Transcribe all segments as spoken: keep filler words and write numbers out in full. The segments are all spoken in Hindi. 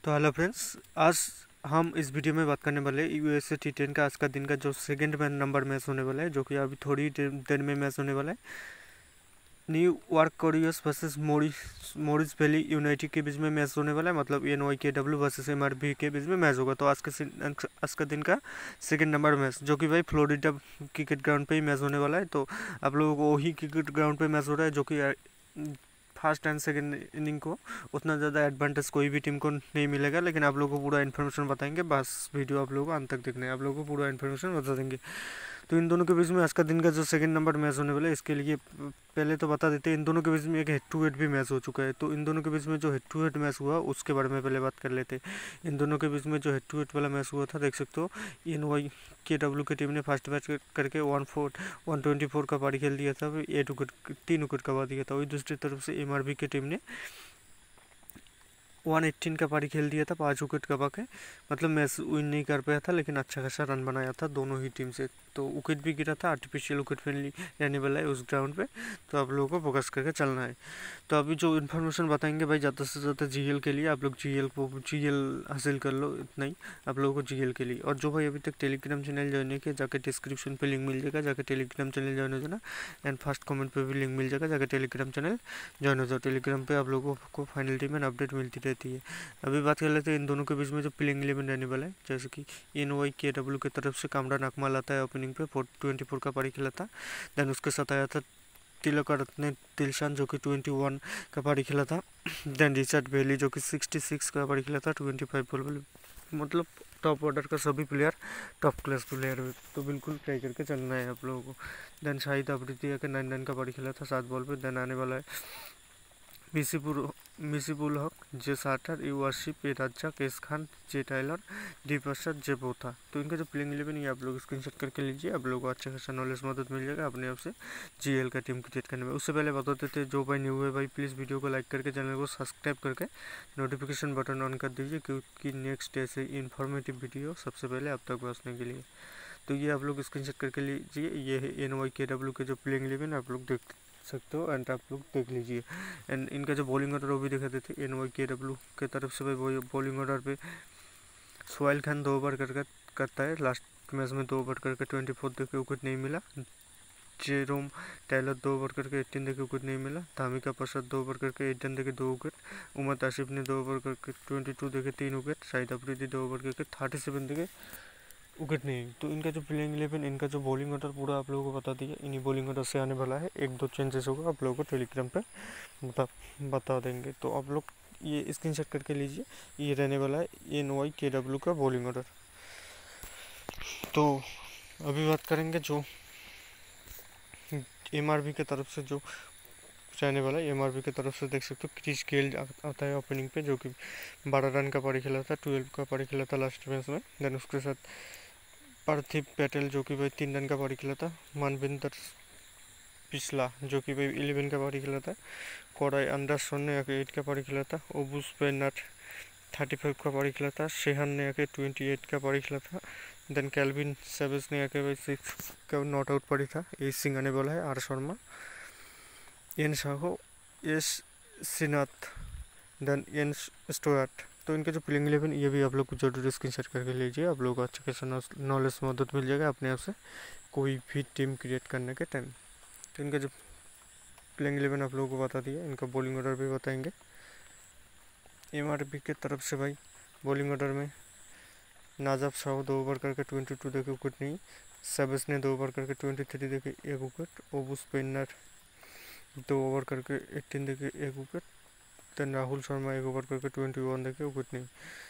तो हेलो फ्रेंड्स, आज हम इस वीडियो में बात करने वाले यूएसए टी टेन का आज का दिन का जो सेकंड नंबर मैच होने वाला है, जो कि अभी थोड़ी देर में मैच होने वाला है। New York couriers versus Morris Morrisville United के बीच में मैच होने वाला है। मतलब N Y K W versus M R B के बीच में मैच होगा। तो आज के आज का दिन का सेकंड नंबर मैच, जो कि भाई फ्लोरिडा क्रिकेट ग्राउंड पे ही मैच होने वाला है। तो आप लोगों को वही क्रिकेट ग्राउंड पे मैच हो रहा है, जो कि फर्स्ट एंड सेकंड इनिंग को उतना ज़्यादा एडवांटेज कोई भी टीम को नहीं मिलेगा। लेकिन आप लोगों को पूरा इन्फॉर्मेशन बताएंगे, बस वीडियो आप लोगों को अंत तक देखना है, आप लोगों को पूरा इन्फॉर्मेशन बता देंगे। तो इन दोनों के बीच में आज का दिन का जो सेकंड नंबर मैच होने वाला है, इसके लिए पहले तो बता देते हैं, इन दोनों के बीच में एक हेड टू हेड भी मैच हो चुका है। तो इन दोनों के बीच में जो हेड टू हेड मैच हुआ उसके बारे में पहले बात कर लेते हैं। इन दोनों के बीच में जो हेड टू हेड वाला मैच हुआ था, देख सकते हो, एन वाई के डब्ल्यू की टीम ने फर्स्ट मैच करके one four one twenty four का पारी खेल दिया था, एट विकेट तीन विकेट कमा दिया था। वही दूसरी तरफ से एम आर बी की टीम ने वन एट्टीन का पारी खेल दिया था, पाँच विकेट कमा के। मतलब मैच विन नहीं कर पाया था, लेकिन अच्छा खासा रन बनाया था दोनों ही टीम से। तो विकेट भी गिरा था, आर्टिफिशियल विकेट फ्रेंडली रहने वाला है उस ग्राउंड पे। तो आप लोगों को फोकस करके चलना है। तो अभी जो इन्फॉर्मेशन बताएंगे भाई, ज़्यादा से ज़्यादा जीएल के लिए आप लोग जीएल को जीएल हासिल कर लो, इतना ही आप लोगों को जीएल के लिए। और जो भाई अभी तक टेलीग्राम चैनल ज्वाइन नहीं किया, जाकर डिस्क्रिप्शन पे लिंक मिल जाएगा, जाकर टेलीग्राम चैनल ज्वाइन हो जाना। एंड फर्स्ट कमेंट पे भी लिंक मिल जाएगा, जाकर टेलीग्राम चैनल ज्वाइन हो जाओ। टेलीग्राम पे आप लोगों को फाइनल टीम में अपडेट मिलती रहती है। अभी बात कर लेते हैं इन दोनों के बीच में जो प्लेइंग इलेवन रहने वाला है। जैसे कि एन वाई के डब्ल्यू की तरफ से कामरान अकमल आता है ओपनिंग पे, फोर ट्वेंटी फोर का पारी खेला था। देन उसके साथ आया था तिलक रत्ने दिलशान, जो कि ट्वेंटी वन का पारी खेला था। देन रिचर्ड बेली, जो कि सिक्सटी सिक्स का पारी खेला था, ट्वेंटी फाइव बॉल। मतलब टॉप ऑर्डर का सभी प्लेयर टॉप क्लास प्लेयर है, तो बिल्कुल ट्राई करके चलना है आप लोगों को। देन शाहिद अफरीदी के नाइन रन का पारी खेला था सात बॉल पे। देन आने वाला है मिसिपुर मिसिपुल हक, जे साटर, यू वर्शिप, ए राजा, केस Khan, J Tyler, D Prasad, J Botha. तो इनका जो प्लेइंग इलेवन ये आप लोग स्क्रीनशॉट करके लीजिए, आप लोगों को अच्छा खासा नॉलेज मदद मिल जाएगा अपने आप से जीएल का टीम क्रिएट करने में। उससे पहले बता देते जो भाई न्यू है भाई, प्लीज़ वीडियो को लाइक करके चैनल को सब्सक्राइब करके नोटिफिकेशन बटन ऑन कर दीजिए, क्योंकि नेक्स्ट ऐसे इन्फॉर्मेटिव वीडियो सबसे पहले आप तक पहुँचने के लिए। तो ये आप लोग स्क्रीनशॉट करके लीजिए। ये है एन वाई के डब्ल्यू के जो प्लेइंग इलेवन आप लोग देख सकते हो, एंड आप लोग देख लीजिए। एंड इनका जो बॉलिंग ऑर्डर वो भी दिखा देते एन वाई के डब्ल्यू की तरफ से। भाई बॉलिंग ऑर्डर पे सोहेल खान दो ओवर कर करता है, लास्ट मैच में दो ओवर करके ट्वेंटी फोर देके विकेट नहीं मिला। जेरोम टाइलर दो ओवर करके एटीन देके विकेट नहीं मिला। धामिका प्रसाद दो ओवर करके एटीन देके दो विकेट। उमर आसिफ ने दो ओवर करके ट्वेंटी टू देके तीन विकेट। शाहिद अफरीदी दो ओवर करके थर्टी सेवन देके विकेट नहीं। तो इनका जो प्लेइंग इलेवन, इनका जो बॉलिंग ऑर्डर पूरा आप लोगों को बता दिया। इन्हीं बॉलिंग ऑर्डर से आने वाला है, एक दो चेंजेस होगा, आप लोगों को टेलीग्राम पे बता बता देंगे। तो आप लोग ये स्क्रीनशॉट करके लीजिए, ये रहने वाला है एन वाई के डब्ल्यू का बॉलिंग ऑर्डर। तो अभी बात करेंगे जो एम आर बी की तरफ से जो रहने वाला है। एम आर बी की तरफ से देख सकते हो क्रिस गेल आता है ओपनिंग पे, जो कि बारह रन का पारी खेला था, ट्वेल्व का पारी खेला था लास्ट मैच में। देन उसके साथ पार्थिव पटेल, जो कि भाई तीन रन का पारी खेला था। मनविंदर पिछला, जो कि भाई इलेवन का पारी खेला था। कोराई अंडरसन ने आके एट का पारी खेला था। ओबूस पेनट थर्टी फाइव का पारी खेला था। शेहन ने आके ट्वेंटी एट का पारी खेला था। देन कैल्विन सेवेज ने आके भाई सिक्स का नॉट आउट पारी था। एस सिंह आने वाला है, R Sharma, N Sahoo, S सिनाथ, देन एन स्टोयार्ट। तो इनका जो प्लेइंग इलेवन ये भी आप लोग को जरूर स्क्रीनशॉट करके लीजिए, आप लोगों को अच्छा खासा नॉलेज मदद मिल जाएगा अपने आप से कोई भी टीम क्रिएट करने के टाइम। तो इनका जो प्लेइंग इलेवन आप लोगों को बता दिया, इनका बॉलिंग ऑर्डर भी बताएंगे। एम आर बी की तरफ से भाई बॉलिंग ऑर्डर में नाजब शाह दो ओवर करके ट्वेंटी टू देके विकेट नहीं। सेवेज ने दो ओवर करके ट्वेंटी थ्री देके एक विकेट। ओबूस पेनर दो ओवर करके एटीन देके एक विकेट। देन राहुल शर्मा एक ओवर करके ट्वेंटी वन देके विकेट नहीं।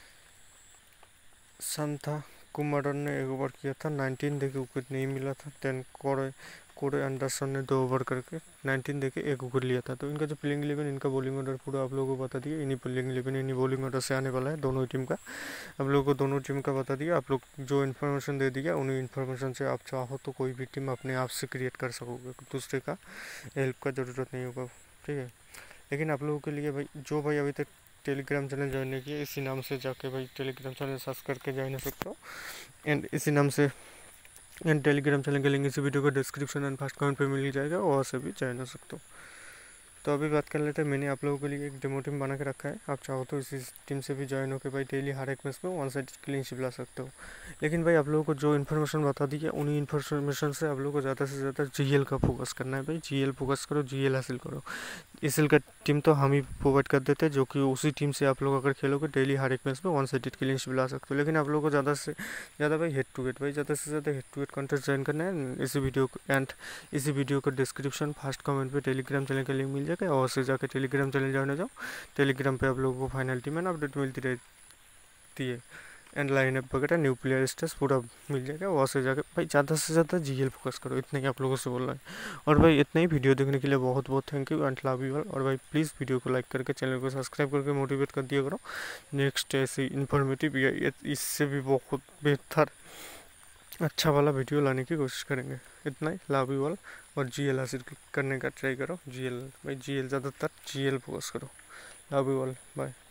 संथा कुमारन ने एक ओवर किया था, नाइनटीन देके विकेट नहीं मिला था। देन कोरे कोरे अंडरसन ने दो ओवर करके नाइनटीन देके एक विकेट लिया था। तो इनका जो प्लेइंग इलेवन, इनका बॉलिंग ऑर्डर पूरा आप लोगों को बता दिया। इन्हीं प्लेइंग इलेवन इन्हीं बॉलिंग ऑर्डर से आने वाला है दोनों टीम का, आप लोगों को दोनों टीम का बता दिया। आप लोग जो इन्फॉर्मेशन दे दिया, उन्हीं इन्फॉर्मेशन से आप चाहो तो कोई भी टीम अपने आप से क्रिएट कर सकोगे, दूसरे का हेल्प का ज़रूरत नहीं होगा, ठीक है। लेकिन आप लोगों के लिए भाई, जो भाई अभी तक टेलीग्राम चैनल ज्वाइन नहीं किया, इसी नाम से जाके भाई टेलीग्राम चैनल सर्च करके ज्वाइन हो सकते हो। एंड इसी नाम से एंड टेलीग्राम चैनल के लिंक इसी वीडियो को डिस्क्रिप्शन एंड फर्स्ट कमेंट पे मिल ही जाएगा, वहाँ से भी ज्वाइन हो सकते हो। तो अभी बात कर लेते हैं, मैंने आप लोगों के लिए एक डेमो टीम बना के रखा है, आप चाहो तो इसी टीम से भी ज्वाइन होकर भाई डेली हर एक मैच में वन साइड क्लीनशिप ला सकते हो। लेकिन भाई आप लोगों को जो इन्फॉर्मेशन बता दी है उन्हीं इन्फॉर्मेशन से आप लोगों को ज़्यादा से ज़्यादा जीएल का फोकस करना है भाई, जीएल फोकस करो, जीएल हासिल करो। इसएल का टीम तो हम ही प्रोवाइड कर देते हैं, जो कि उसी टीम से आप लोग अगर खेलोगे डेली हर एक मैच में वन साइडेड क्लीनशिप ला सकते हो। लेकिन आप लोगों को ज़्यादा से ज़्यादा भाई हेड टू हेड भाई ज़्यादा से ज़्यादा head to head contest join करना है। इसी वीडियो को एंड इसी वीडियो का डिस्क्रिप्शन फर्स्ट कमेंट पे टेलीग्राम चैनल का लिंक मिल जाएगा, और से जाकर टेलीग्राम चैनल ज्वाइन हो जाओ। टेलीग्राम पे आप लोगों को फाइनल टीम एंड अपडेट मिलती रहती है, एंड लाइन अप वगैरह न्यू प्लेयर स्टेटस पूरा मिल जाएगा। वहाँ से जाकर भाई ज़्यादा से ज़्यादा जीएल फोकस करो, इतना ही आप लोगों से बोल रहा है। और भाई इतना ही, वीडियो देखने के लिए बहुत बहुत thank you and love you all. और भाई प्लीज़ वीडियो को लाइक करके चैनल को सब्सक्राइब करके मोटिवेट कर दिया करो। नेक्स्ट ऐसे इन्फॉर्मेटिव या इससे भी बहुत बेहतर अच्छा वाला वीडियो लाने की कोशिश करेंगे। इतना ही, लव यू ऑल। और जीएल हासिल करने का ट्राई करो, जीएल भाई जीएल ज़्यादातर जीएल फोकस करो। Love you all, bye.